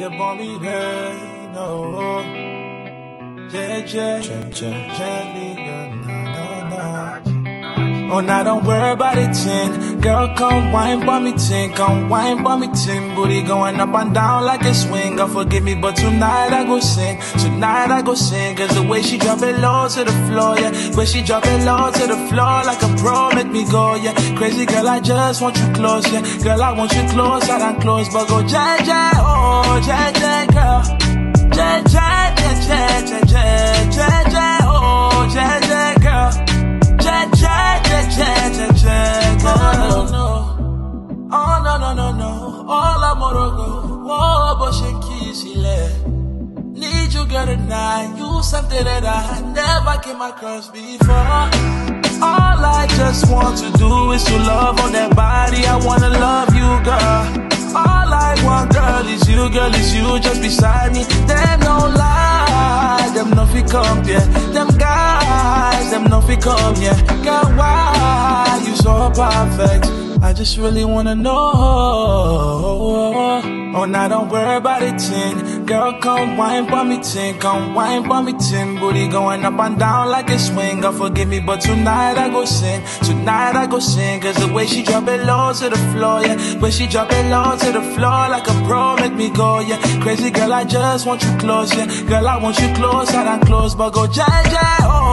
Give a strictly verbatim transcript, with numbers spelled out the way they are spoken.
They want me there, no. Yeah, yeah, yeah, yeah, nah, nah, nah. Oh, now don't worry about it, ten. Girl, come wine for me, ten. Come wine for me, ten. Booty going up and down like a swing. God forgive me, but tonight I go sing. Tonight I go sing. Cause the way she drop it low to the floor, yeah. Way she drop it low to the floor like a pro, make me go, yeah. Crazy girl, I just want you close, yeah. Girl, I want you close, I don't close, but go J J, oh, J J, girl. J J, J J, J J, J J, oh, J J, girl. J J, J J, J J, girl. Oh, no, oh, no, no, no, no. All I'm gonna go, oh, but she kiss it. Need you, girl, tonight. You something that I never came across before. All I just want to do is to love on that body. I wanna love you, girl. All I want, girl, is you, girl, is you just beside me. Them no lie, them no fi come, yeah. Them guys, them no fi come, yeah. Girl, why you so perfect? I just really wanna know. Oh, now don't worry about it, ten. Girl, come wine for me, ten. Come wine for me, ten. Booty going up and down like a swing. God forgive me, but tonight I go sing. Tonight I go sing. Cause the way she drop it low to the floor, yeah. Way she drop it low to the floor like a pro, make me go, yeah. Crazy girl, I just want you close, yeah. Girl, I want you close, I don't close, but go J J, oh.